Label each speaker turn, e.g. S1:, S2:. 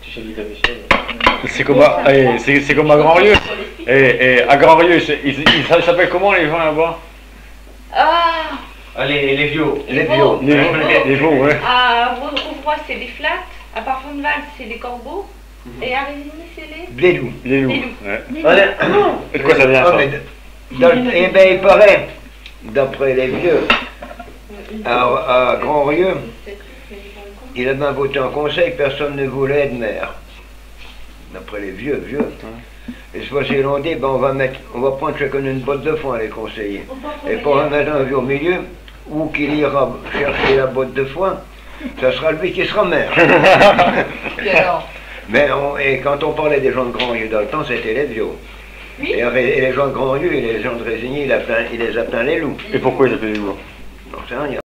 S1: C'est comme c'est comme à Grand-Rieu. Et à Grand-Rieu, ils s'appellent comment les gens là-bas?
S2: Les vieux.
S1: Les veaux, ouais.
S3: À Vaudreuil, c'est les flats. À Parfonval, c'est les corbeaux. Et à Résigny, c'est
S2: Les loups.
S1: Les loups.
S3: loups.
S1: Ouais. Et de quoi ça vient ça?
S2: Eh bien, il paraît, d'après les vieux, à Grand-Rieu, il a bien voté en conseil, personne ne voulait être maire. D'après les vieux. Et ce fois-ci, ils ont dit, ben, on va prendre chacun une botte de foin, les conseillers. Et pour en mettre un vieux au milieu, où qu'il ira chercher la botte de foin, ça sera lui qui sera maire. Mais et quand on parlait des gens de Grand-Rieu dans le temps, c'était les vieux.
S3: Oui.
S2: Et les gens de Grand-Rieu et les gens de Résigny, il les a plein les loups.
S1: Et pourquoi ils appellent les loups?
S2: Non, c'est rien.